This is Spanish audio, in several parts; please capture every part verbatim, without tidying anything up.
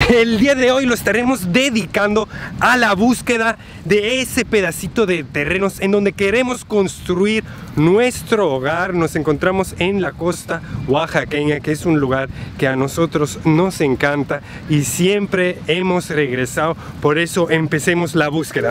El día de hoy lo estaremos dedicando a la búsqueda de ese pedacito de terrenos en donde queremos construir nuestro hogar. Nos encontramos en la costa oaxaqueña, que es un lugar que a nosotros nos encanta y siempre hemos regresado. Por eso empecemos la búsqueda.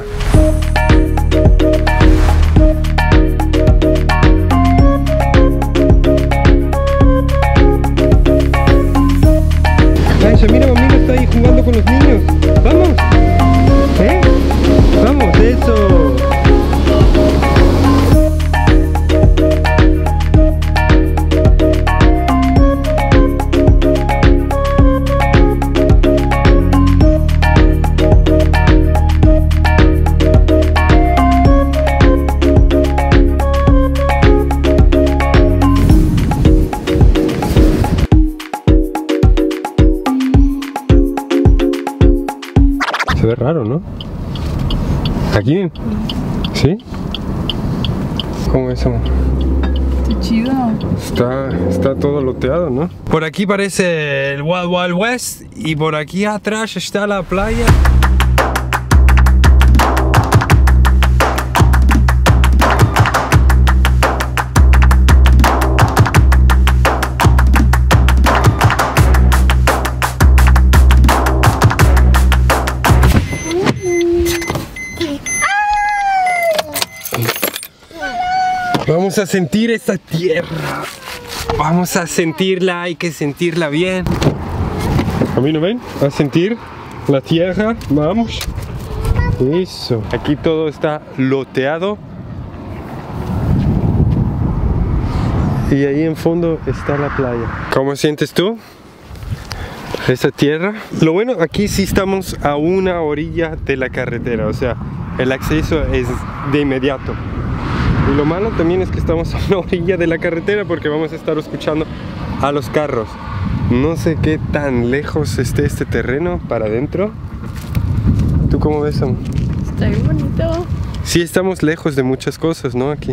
Mira, Mamino está ahí jugando con los niños. ¡Vamos! ¿Eh? ¡Vamos! ¡Eso! Se ve raro, ¿no? ¿Aquí? ¿Sí? ¿Cómo es, amor? Qué chido. Está, está todo loteado, ¿no? Por aquí parece el Wild Wild West y por aquí atrás está la playa. Vamos a sentir esta tierra. Vamos a sentirla, hay que sentirla bien. A mí no ven, a sentir la tierra, vamos. Eso. Aquí todo está loteado. Y ahí en fondo está la playa. ¿Cómo sientes tú esa tierra? Lo bueno, aquí sí estamos a una orilla de la carretera, o sea, el acceso es de inmediato. Y lo malo también es que estamos a una orilla de la carretera porque vamos a estar escuchando a los carros. No sé qué tan lejos esté este terreno para adentro. ¿Tú cómo ves, amor? Está bien bonito. Sí, estamos lejos de muchas cosas, ¿no? Aquí.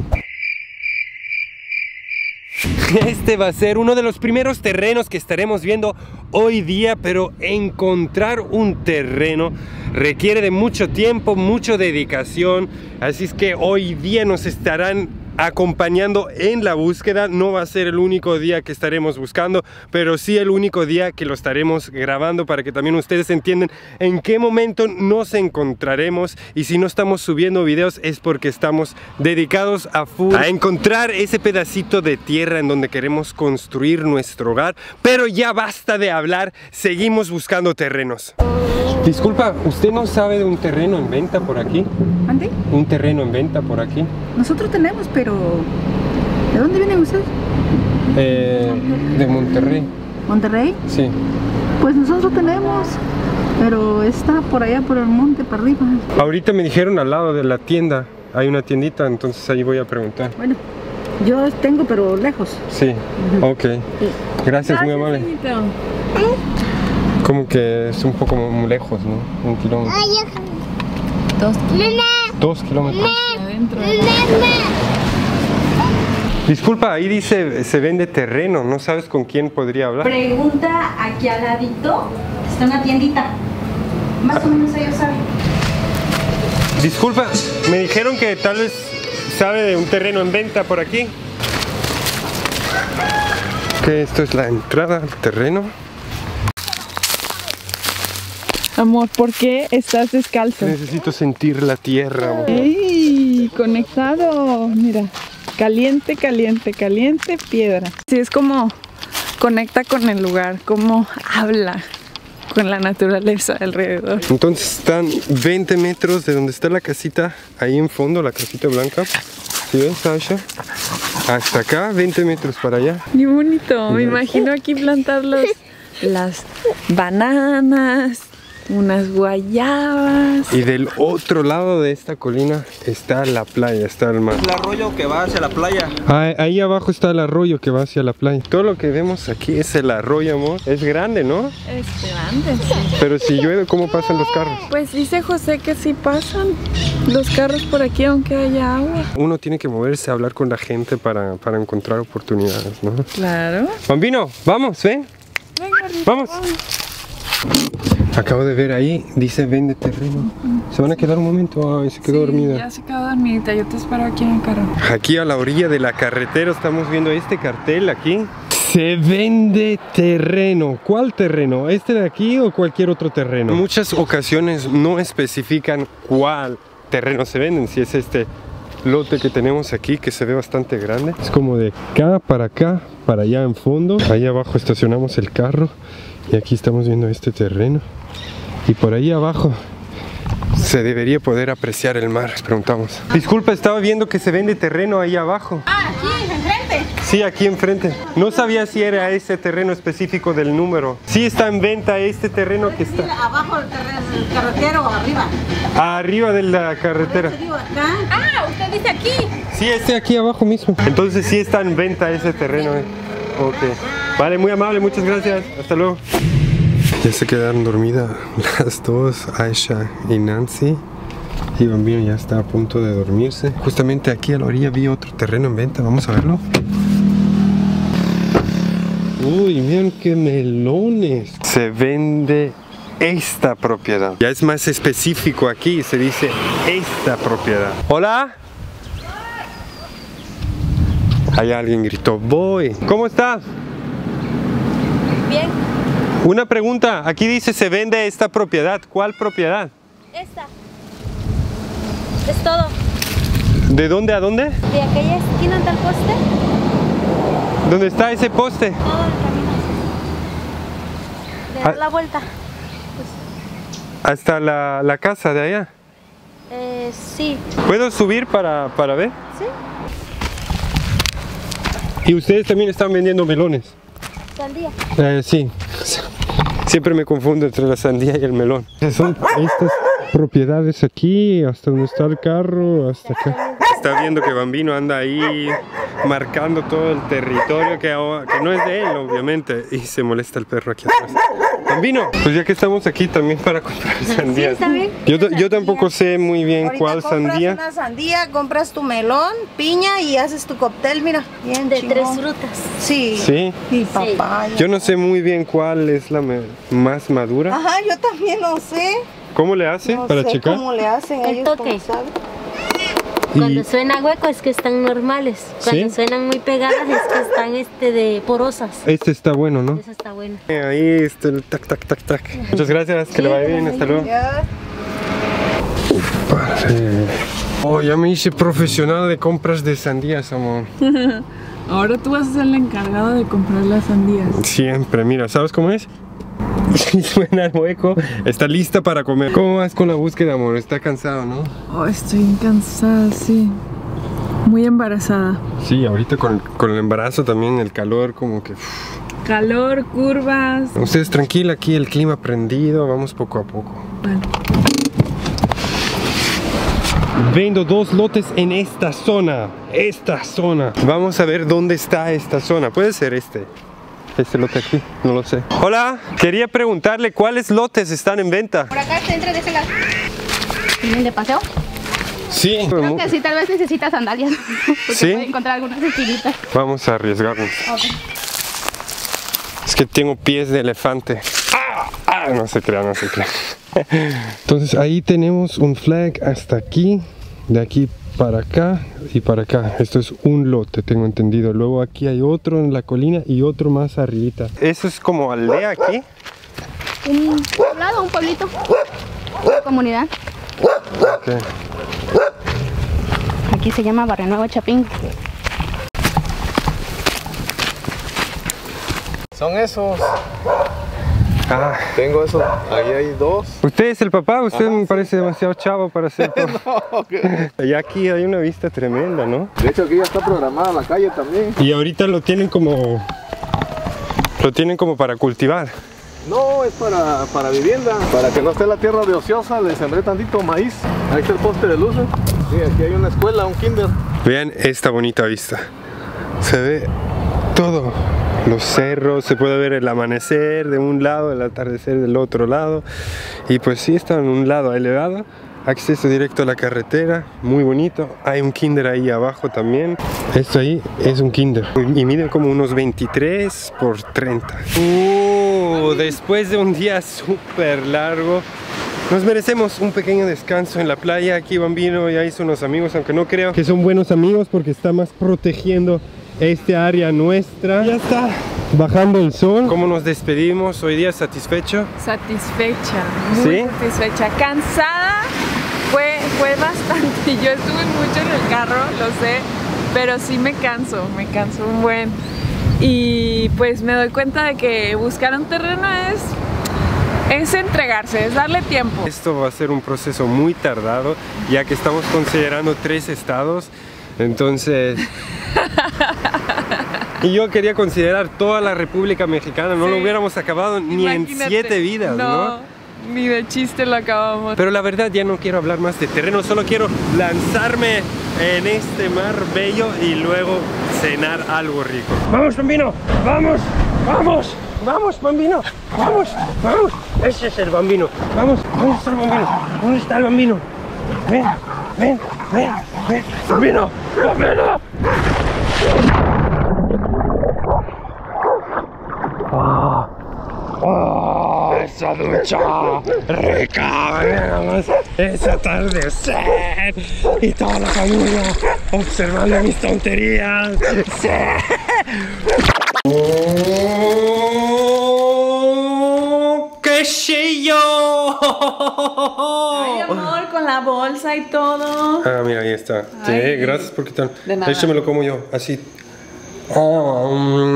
Este va a ser uno de los primeros terrenos que estaremos viendo hoy día, pero encontrar un terreno requiere de mucho tiempo, mucha dedicación, así es que hoy día nos estarán acompañando en la búsqueda. No va a ser el único día que estaremos buscando, pero sí el único día que lo estaremos grabando para que también ustedes entiendan en qué momento nos encontraremos. Y si no estamos subiendo videos es porque estamos dedicados a full a encontrar ese pedacito de tierra en donde queremos construir nuestro hogar. Pero ya basta de hablar, seguimos buscando terrenos. Disculpa, ¿usted no sabe de un terreno en venta por aquí? ¿Ande? Un terreno en venta por aquí. Nosotros tenemos, pero... ¿de dónde vienen ustedes? Eh, de Monterrey. ¿Monterrey? Sí. Pues nosotros tenemos, pero está por allá por el monte, para arriba. Ahorita me dijeron al lado de la tienda, hay una tiendita, entonces ahí voy a preguntar. Bueno, yo tengo, pero lejos. Sí, Uh-huh. ok. Sí. Gracias, muy amable. Señorito. Como que es un poco muy lejos, ¿no? Un kilómetro. Dos kilómetros. Dos kilómetros. Adentro. Disculpa, ahí dice se vende terreno, ¿no sabes con quién podría hablar? Pregunta aquí al ladito, está una tiendita. Más o menos ellos saben. Disculpa, me dijeron que tal vez sabe de un terreno en venta por aquí. Que esto es la entrada al terreno. Amor, ¿por qué estás descalzo? Necesito sentir la tierra, amor. ¡Ey! Conectado. Mira, caliente, caliente, caliente, piedra. Sí, es como conecta con el lugar, como habla con la naturaleza alrededor. Entonces están veinte metros de donde está la casita, ahí en fondo, la casita blanca. ¿Sí ves, Sasha? Hasta acá, veinte metros para allá. Qué bonito. Me imagino aquí plantar los, las bananas, unas guayabas. Y del otro lado de esta colina está la playa, está el mar. El arroyo que va hacia la playa. Ah, ahí abajo está el arroyo que va hacia la playa. Todo lo que vemos aquí es el arroyo, amor. Es grande, ¿no? Es grande, sí. Pero si llueve, ¿cómo pasan los carros? Pues dice José que sí pasan los carros por aquí aunque haya agua. Uno tiene que moverse, hablar con la gente para, para encontrar oportunidades, ¿no? Claro. Bambino, vamos, ven. Venga, Rita, Vamos. Acabo de ver ahí, dice vende terreno. ¿Se van a quedar un momento? Ay, se quedó Sí, dormida. ya se quedó dormidita, yo te espero aquí en el carro. Aquí a la orilla de la carretera estamos viendo este cartel aquí. Se vende terreno. ¿Cuál terreno? ¿Este de aquí o cualquier otro terreno? En muchas ocasiones no especifican cuál terreno se venden. Si es este lote que tenemos aquí, que se ve bastante grande. Es como de acá para acá, para allá en fondo. Ahí abajo estacionamos el carro. Y aquí estamos viendo este terreno. Y por ahí abajo se debería poder apreciar el mar. Les preguntamos. Disculpa, estaba viendo que se vende terreno ahí abajo. Ah, aquí, enfrente. Sí, aquí enfrente. No sabía si era ese terreno específico del número. Sí está en venta este terreno que está Abajo del terreno, el carretero, arriba. arriba de la carretera. Te digo, acá. Ah, usted dice aquí. Sí, este aquí abajo mismo. Entonces sí está en venta ese terreno. eh. Ok. Vale, muy amable, muchas gracias. Hasta luego. Ya se quedaron dormidas las dos, Aisha y Nancy. Y Bambino ya está a punto de dormirse. Justamente aquí a la orilla vi otro terreno en venta. Vamos a verlo. Uy, miren qué melones. Se vende esta propiedad. Ya es más específico aquí. Se dice esta propiedad. Hola. Ahí alguien gritó, voy. ¿Cómo estás? Bien, Una pregunta. Aquí dice se vende esta propiedad. ¿Cuál propiedad? esta. Es todo. ¿De dónde a dónde? De aquella esquina hasta el poste, ¿Dónde está ese poste? todo el camino. De dar Ah. la vuelta. Hasta la, la casa de allá. Eh, sí. ¿Puedo subir para, para ver? Sí. Y ustedes también están vendiendo melones. Sandía. Eh, sí. Siempre me confundo entre la sandía y el melón. Son estas propiedades aquí, hasta donde está el carro, hasta acá. Está viendo que Bambino anda ahí marcando todo el territorio que, ahora- que no es de él, obviamente. Y se molesta el perro aquí atrás. Bambino, pues ya que estamos aquí también para comprar sandías. está bien. Yo, ta- yo tampoco sé muy bien Ahorita cuál compras sandía. una sandía, compras tu melón, piña y haces tu cóctel, mira, bien De chingón. tres frutas. Sí. Sí. Y papaya. Yo no sé muy bien cuál es la me- más madura. Ajá, yo también no sé. ¿Cómo le hace No para sé checar? cómo le hacen El ellos, toque. cómo saben. Cuando Y- suena hueco es que están normales. Cuando ¿Sí? suenan muy pegadas es que están este de porosas. Este está bueno, ¿no? Eso está bueno. Ahí está el tac, tac, tac, tac. Muchas gracias, que le vaya bien, hasta luego. Ya. Padre. Oh, ya me hice profesional de compras de sandías, amor. Ahora tú vas a ser el encargado de comprar las sandías. Siempre, mira, ¿sabes cómo es? Si suena el hueco, está lista para comer. ¿Cómo vas con la búsqueda, amor? Está cansado, ¿no? Oh, estoy cansada, sí. Muy embarazada. Sí, ahorita con, con el embarazo también, el calor como que... uf. Calor, curvas. Ustedes tranquila, aquí el clima prendido, vamos poco a poco. Vale. Vendo dos lotes en esta zona. Esta zona. Vamos a ver dónde está esta zona. Puede ser este. Este lote aquí. No lo sé. Hola. Quería preguntarle cuáles lotes están en venta. Por acá se entra de ese lado. ¿Vienen de paseo? Sí. Creo que sí, tal vez necesitas sandalias. Porque ¿Sí? puede encontrar algunas espinitas. Vamos a arriesgarnos. Es que tengo pies de elefante. ¡Ah! ¡Ah! No se crea, no se crea. Entonces ahí tenemos un flag hasta aquí. De aquí para acá y para acá. Esto es un lote, tengo entendido. Luego aquí hay otro en la colina y otro más arribita. ¿Eso es como aldea aquí? Un poblado, un pueblito. Una comunidad. Ok. Aquí se llama Barrio Nuevo Chapín. Son esos. Ah, Tengo esos. Ahí hay dos. ¿usted es el papá? Usted me parece demasiado chavo para ser papá. Y aquí hay una vista tremenda, ¿no? De hecho, aquí ya está programada la calle también. Y ahorita lo tienen como... Lo tienen como para cultivar. No, es para, para vivienda. Para que no esté la tierra de ociosa, le sembré tantito maíz. Ahí está el poste de luces. Sí, aquí hay una escuela, un kinder. Vean esta bonita vista. Se ve todo. Los cerros, se puede ver el amanecer de un lado, el atardecer del otro lado. Y pues sí está en un lado elevado, acceso directo a la carretera, muy bonito. Hay un kinder ahí abajo también. Esto ahí es un kinder y mide como unos veintitrés por treinta. Uh, después de un día súper largo, nos merecemos un pequeño descanso en la playa. Aquí Bambino ya hizo unos amigos, aunque no creo que son buenos amigos porque está más protegiendo este área nuestra. Ya está bajando el sol. ¿Cómo nos despedimos? Hoy día satisfecho. Satisfecha, muy ¿Sí? satisfecha. Cansada, fue, fue bastante. Yo estuve mucho en el carro, lo sé, pero sí me canso, me canso un buen. Y pues me doy cuenta de que buscar un terreno es, es entregarse, es darle tiempo. Esto va a ser un proceso muy tardado, ya que estamos considerando tres estados. Entonces... y yo quería considerar toda la República Mexicana, no Sí. lo hubiéramos acabado ni en Imagínate. siete vidas, ¿no? No, ni de chiste lo acabamos. Pero la verdad ya no quiero hablar más de terreno, solo quiero lanzarme en este mar bello y luego cenar algo rico. ¡Vamos, Bambino! ¡Vamos! ¡Vamos! ¡Vamos, Bambino! ¡Vamos! ¡Vamos! Ese es el Bambino. ¡Vamos! ¿Dónde está el Bambino? ¿Dónde está el Bambino? ¡Ven! ¡Ven! ¡Ven! ¡Ven! ¡Bambino! ¡Bambino! ¡Ah! ¡Oh, esa ducha rica! Veamos ese atardecer y toda la familia observando mis tonterías. ¡Sí! ¡Oh, ¡qué chillo! Ay, amor, con la bolsa y todo. Ah, mira, ahí está. Sí, Ay. gracias por quitar. De nada. Eso me lo como yo, así. Ah,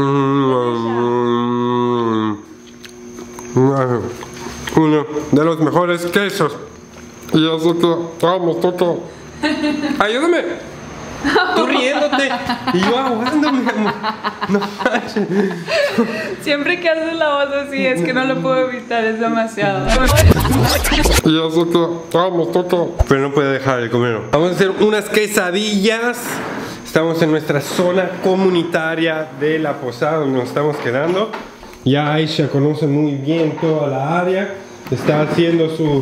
mm, mm, uno de los mejores quesos. Y así que, vamos, Toto. Ayúdame. Tú riéndote y yo ahogándome, amor. No manches. Siempre que haces la voz así es que no lo puedo evitar, es demasiado. Y así que, vamos, Toto. Pero no puede dejar de comer. Vamos a hacer unas quesadillas. Estamos en nuestra zona comunitaria de la posada donde nos estamos quedando. Ya Aisha conoce muy bien toda la área. Está haciendo su,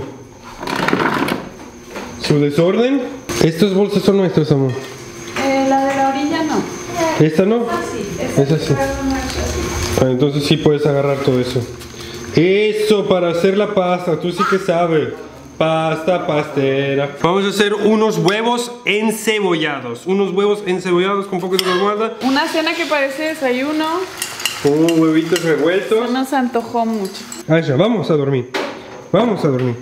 su desorden. Estos bolsas son nuestros, amor. Eh, la de la orilla no. ¿Esta no? Sí, Esa sí. Ah, entonces sí puedes agarrar todo eso. Eso para hacer la pasta, tú sí que sabes. Pasta pastera. Vamos a hacer unos huevos encebollados. Unos huevos encebollados con poco de almohada. Una cena que parece desayuno. Con huevitos revueltos. Nos antojó mucho. Aisha, vamos a dormir. Vamos a dormir.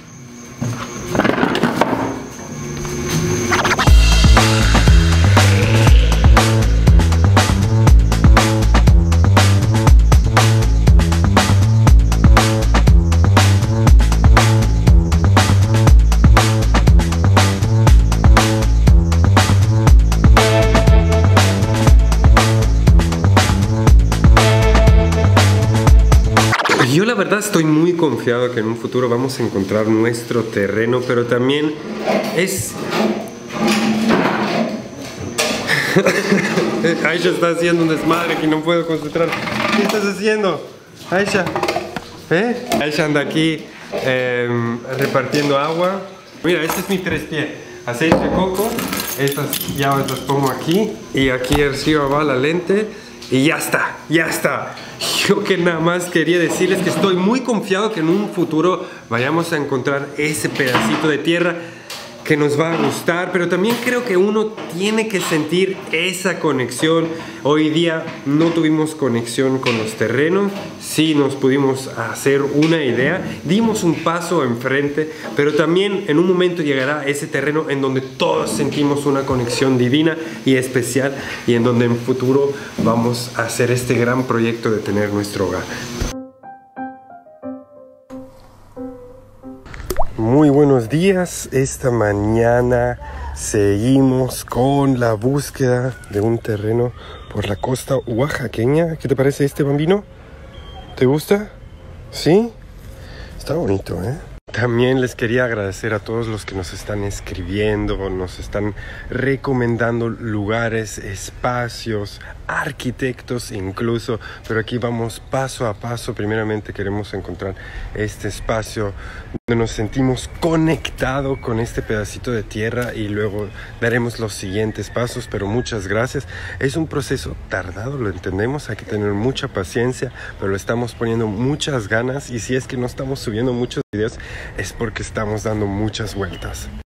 Yo la verdad estoy muy confiado que en un futuro vamos a encontrar nuestro terreno, pero también es... Aisha está haciendo un desmadre que no puedo concentrar. ¿Qué estás haciendo, Aisha? ¿Eh? Aisha anda aquí eh, repartiendo agua. Mira, este es mi tres pies. Aceite de coco. Estas llaves las pongo aquí. Y aquí arriba va la lente. Y ya está, ya está. Yo que nada más quería decirles que estoy muy confiado que en un futuro vayamos a encontrar ese pedacito de tierra que nos va a gustar, pero también creo que uno tiene que sentir esa conexión. Hoy día no tuvimos conexión con los terrenos, sí nos pudimos hacer una idea, dimos un paso enfrente, pero también en un momento llegará ese terreno en donde todos sentimos una conexión divina y especial, y en donde en futuro vamos a hacer este gran proyecto de tener nuestro hogar. Muy buenos días, esta mañana seguimos con la búsqueda de un terreno por la costa oaxaqueña. ¿Qué te parece este, Bambino? ¿Te gusta? ¿Sí? Está bonito, ¿eh? También les quería agradecer a todos los que nos están escribiendo, nos están recomendando lugares, espacios, arquitectos incluso, pero aquí vamos paso a paso. Primeramente queremos encontrar este espacio Nos sentimos conectados con este pedacito de tierra y luego daremos los siguientes pasos, pero muchas gracias. Es un proceso tardado, lo entendemos, hay que tener mucha paciencia, pero le estamos poniendo muchas ganas y si es que no estamos subiendo muchos videos es porque estamos dando muchas vueltas.